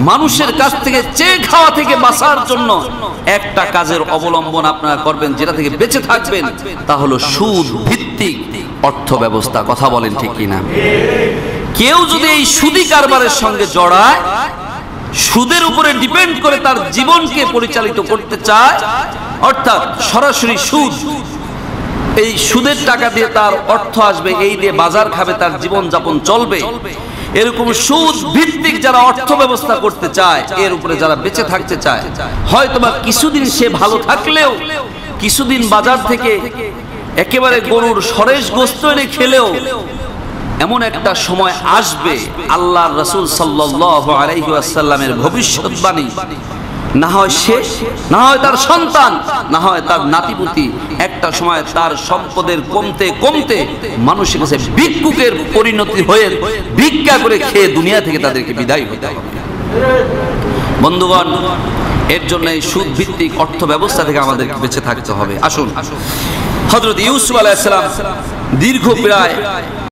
মানুষের কাছ থেকে চেয়ে খাওয়া থেকে বাঁচার জন্য একটা কাজের অবলম্বন আপনারা করবেন, যেটা থেকে বেঁচে থাকবেন, তা হলো সুদ ভিত্তিক অর্থ ব্যবস্থা। কথা বলেন ঠিক কিনা? কেউ যদি এই সুদি কারবারের সঙ্গে জড়ায়, সুদের উপরে ডিপেন্ড করে তার জীবনকে পরিচালিত করতে চায়, অর্থাৎ সরাসরি সুদ, এই সুদের টাকা দিয়ে তার অর্থ আসবে, এই দিয়ে বাজার খাবে, তার জীবন যাপন চলবে, এরকম সুদ ভিত্তিক যারা অর্থ ব্যবস্থা করতে চায়, এর উপরে যারা বেঁচে থাকতে চায়, হয়তোবা কিছুদিন সে ভালো থাকলেও, কিছুদিন বাজার থেকে একেবারে গরুর সরেস গোস্ত এনে খেলেও এমন একটা সময় আসবে, আল্লাহর রাসূল সাল্লাল্লাহু আলাইহি ওয়াসাল্লামের ভবিষ্যৎবাণী, না হয় সে, না হয় তার সন্তান, না হয় তার নাতিপুতি, একটা সময় তার সম্পদের কমতে কমতে মানুষের কাছে ভিক্ষুকের পরিণতি হয়ে ভিক্ষা করে খেয়ে দুনিয়া থেকে তাদেরকে বিদায় হতে হবে। বন্ধুগণ, এর জন্য এই সুদ ভিত্তিক অর্থ ব্যবস্থা থেকে আমাদেরকে বেঁচে থাকতে হবে। আসুন, হযরত ইউসুফ আলাইহিস সালাম দীর্ঘ প্রায়